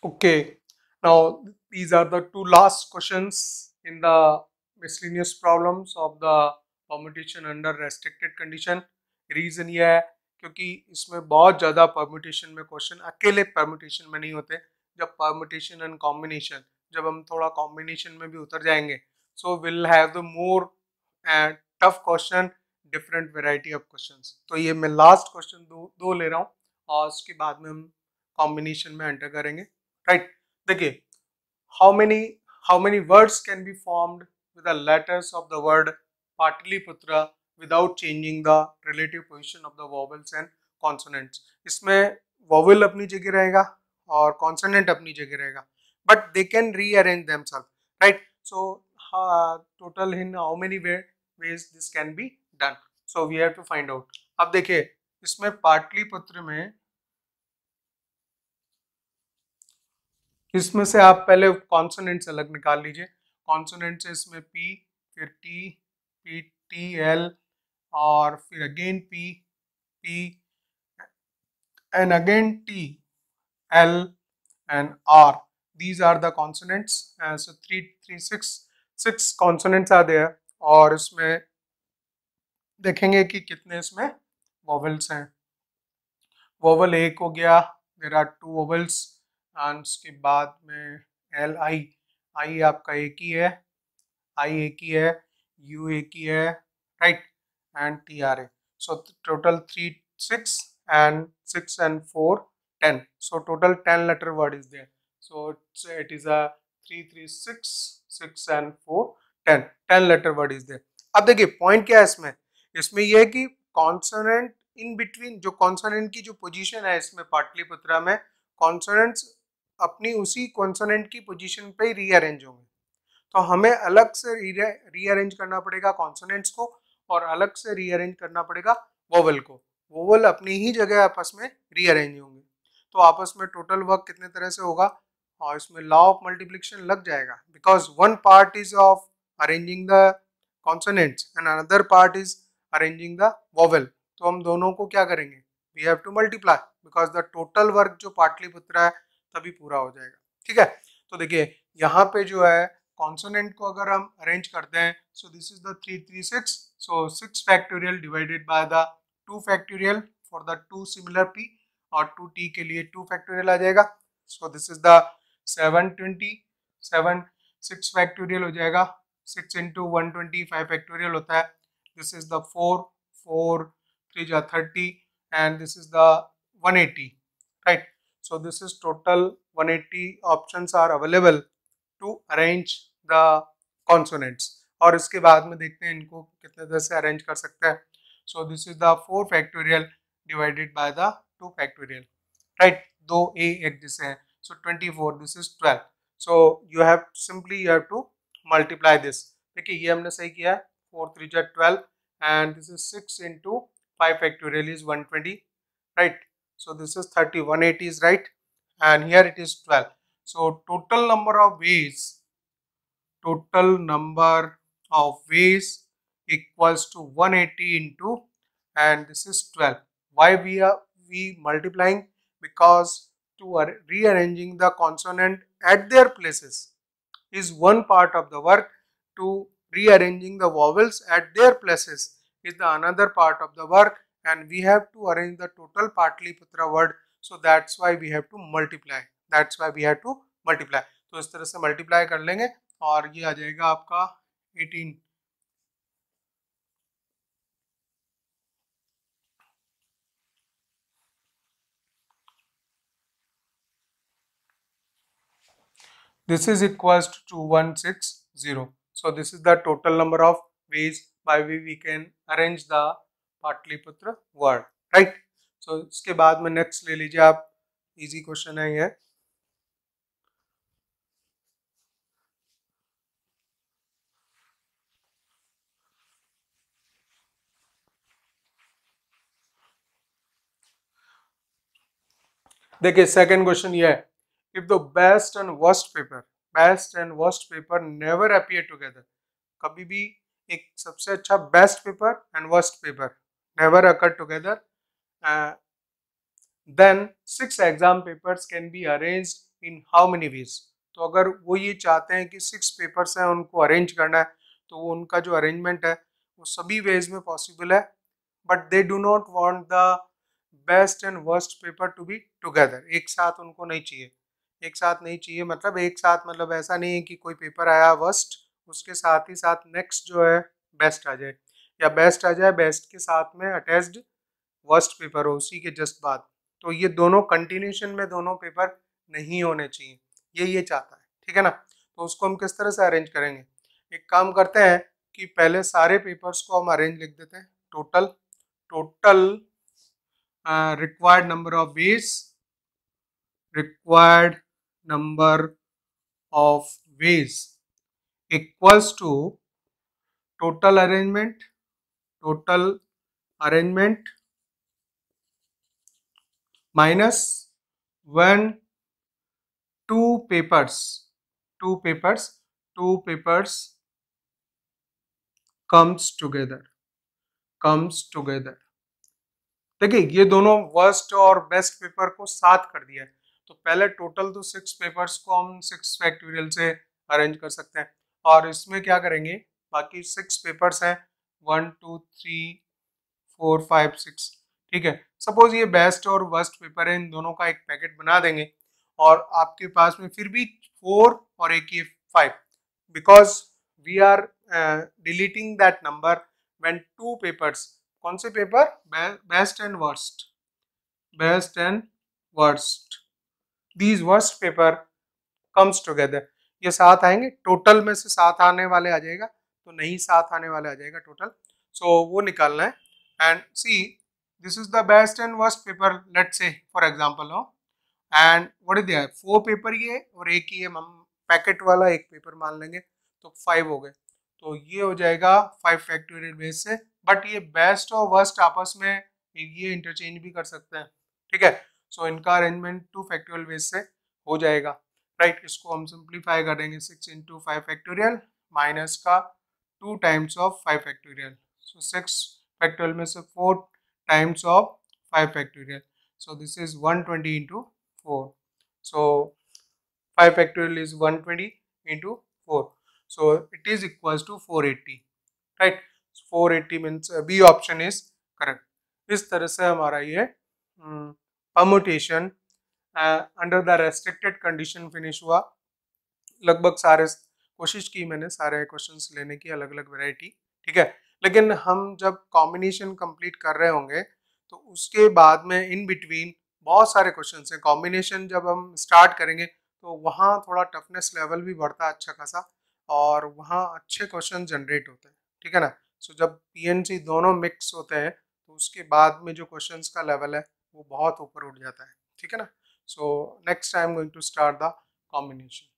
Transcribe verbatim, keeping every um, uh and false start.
Okay, now these are the two last questions in the miscellaneous problems of the permutation under restricted condition. Reason ये है क्योंकि इसमें बहुत ज़्यादा permutation में क्वेश्चन अकेले permutation में नहीं होते. जब permutation and combination, जब हम थोड़ा combination में भी उतर जाएंगे, so we'll have the more and tough question, different variety of questions. तो ये मैं last question दो दो ले रहा हूँ और उसके बाद में हम combination में enter करेंगे. Right, देखिए how many how many words can be formed with the letters of the word Pataliputra without changing the relative position of the vowels and consonants. इसमें vowel अपनी जगह रहेगा और consonant अपनी जगह रहेगा, but they can rearrange themselves, right? So uh, total in how many way, ways this can be done, so we have to find out. अब देखिए इसमें पाटलिपुत्र में इसमें से आप पहले कॉन्सोनेंट्स अलग निकाल लीजिए. कॉन्सोनेंट्स इसमें पी, फिर टी, पी टी एल और फिर again P, P and again T, L and R. These are the consonants. So three three six six consonants are there. और इसमें देखेंगे कि कितने इसमें वोवेल्स हैं. वोवेल एक हो गया, there are two vowels. And उसके बाद में एल आई, आई आपका एक ही है, आई एक ही है, यू एक ही है, right, and T R A. So total three six and six and four ten. So total ten letter word is there. So it is a three three six six and four ten. Ten letter word is there. अब देखिए point क्या है इसमें. इसमें यह है कि consonant in between, जो कॉन्सोनेंट की जो पोजीशन है इसमें पाटलिपुत्रा में, कॉन्सोनेंट्स अपनी उसी कॉन्सोनेंट की पोजीशन पे ही रीअरेंज होंगे. तो हमें अलग से रीअरेंज करना पड़ेगा कॉन्सोनेंट्स को और अलग से रीअरेंज करना पड़ेगा वोवेल को. वोवेल अपनी ही जगह आपस में रीअरेंज होंगे. तो आपस में टोटल वर्क कितने तरह से होगा, और इसमें लॉ ऑफ मल्टीप्लिकेशन लग जाएगा, because one part is of arranging the consonants and another part is arranging the vowel. तो हम दोनों को क्या करेंगे, we have to multiply, because the total work जो पाटलिपुत्रा है तभी पूरा हो जाएगा. ठीक है. तो देखिए यहाँ पे जो है कॉन्सोनेंट को अगर हम अरेंज करते हैं, so this is the three three six. So six factorial divided by the two factorial for the two similar P, और टू टी के लिए टू फैक्टोरियल आ जाएगा. So this is the seven twenty. Seven six factorial हो जाएगा. Six into one twenty five factorial होता है. This is the four, four three जा thirty, and this is the one eighty, right. So this is total one eighty options are available to arrange the consonants. और इसके बाद में देखते हैं इनको कितने तरह से अरेंज कर सकते हैं. So this is the four factorial divided by the two factorial, right. दो a एक जैसे हैं. So twenty-four, this is twelve. So you have simply you have to multiply this. देखिए ये हमने सही किया है. four three जा twelve and this is six into five factorial is one twenty, right. So this is thirty, one eighty is right, and here it is twelve. So total number of ways, total number of ways equals to one eighty into, and this is twelve. Why we are we multiplying? Because to rearranging the consonant at their places is one part of the work. To rearranging the vowels at their places is the another part of the work. And we have to arrange the total Pataliputra word, so that's why we have to multiply. That's why we have to multiply. तो इस तरह से multiply कर लेंगे और ये आ जाएगा आपका eighteen. This is equals to two one six zero. So this is the total number of ways by which we can arrange the Pataliputra word, right. So इसके बाद में नेक्स्ट ले लीजिए आप. इजी क्वेश्चन है ये. देखिए सेकंड क्वेश्चन ये है. If the best and worst paper, best and worst paper never appear together. कभी भी एक सबसे अच्छा best paper and worst paper never occur together, uh, then six exam papers can be arranged in how many ways. तो अगर वो ये चाहते हैं कि सिक्स पेपर्स हैं उनको अरेंज करना है, तो वो उनका जो अरेंजमेंट है वो सभी वेज में पॉसिबल है, but they do not want the best and worst paper to be together. एक साथ उनको नहीं चाहिए, एक साथ नहीं चाहिए मतलब एक साथ मतलब ऐसा नहीं है कि कोई पेपर आया वर्स्ट उसके साथ ही साथ नेक्स्ट जो है बेस्ट आ जाए, या बेस्ट आ जाए बेस्ट के साथ में अटैच्ड वर्स्ट पेपर हो उसी के जस्ट बाद। तो ये दोनों कंटिन्यूशन में दोनों पेपर नहीं होने चाहिए, ये ये चाहता है, ठीक है ना। तो उसको हम किस तरह से अरेंज करेंगे, एक काम करते हैं कि पहले सारे पेपर्स को हम अरेंज लिख देते हैं। Total total required number of ways, required number of ways equals to total arrangement, total arrangement minus when two papers two papers two papers comes together comes together। देखिए ये दोनों वर्स्ट और best paper को साथ कर दिया है, तो पहले टोटल तो सिक्स पेपर्स को हम सिक्स फैक्टोरियल से अरेंज कर सकते हैं, और इसमें क्या करेंगे बाकी सिक्स पेपर्स हैं one two three four five six, ठीक है। सपोज ये बेस्ट और वर्स्ट पेपर है, इन दोनों का एक पैकेट बना देंगे, और आपके पास में फिर भी फोर और एक ये five, because we are deleting that number when two papers, कौन से paper, best and worst, best and worst, these worst paper comes together, ये साथ आएंगे, टोटल में से साथ आने वाले आ जाएगा तो नहीं साथ आने वाले आ जाएगा टोटल, सो so, वो निकालना है। And see this is the best and worst paper, let's say for example हो, and what is there, four paper ये और एक ही हम पैकेट वाला एक पेपर मान लेंगे, तो फाइव हो गए, तो ये हो जाएगा फाइव फैक्टोरियल बेस से। बट ये बेस्ट और वर्स्ट आपस में ये इंटरचेंज भी कर सकते हैं, ठीक है। सो so, इनका अरेंजमेंट टू फैक्टोरियल बेस से हो जाएगा, राइट right? इसको हम सिंप्लीफाई कर देंगे, six into five factorial minus का two times of five factorial, so six factorial में से four times of five factorial, so this is one hundred twenty into four, so five factorial is one hundred twenty into four, so it is equals to four eighty, right? four eighty means uh, B option is correct। इस तरह से हमारा ये permutation under the restricted condition finish हुआ। लगभग सारे कोशिश की मैंने सारे क्वेश्चंस लेने की, अलग अलग वैरायटी, ठीक है। लेकिन हम जब कॉम्बिनेशन कंप्लीट कर रहे होंगे तो उसके बाद में इन बिटवीन बहुत सारे क्वेश्चंस हैं। कॉम्बिनेशन जब हम स्टार्ट करेंगे तो वहाँ थोड़ा टफनेस लेवल भी बढ़ता है अच्छा खासा, और वहाँ अच्छे क्वेश्चन जनरेट होते हैं, ठीक है ना। सो so, जब पीएनसी दोनों मिक्स होते हैं तो उसके बाद में जो क्वेश्चंस का लेवल है वो बहुत ऊपर उठ जाता है, ठीक है ना। So next I am going to start the combination.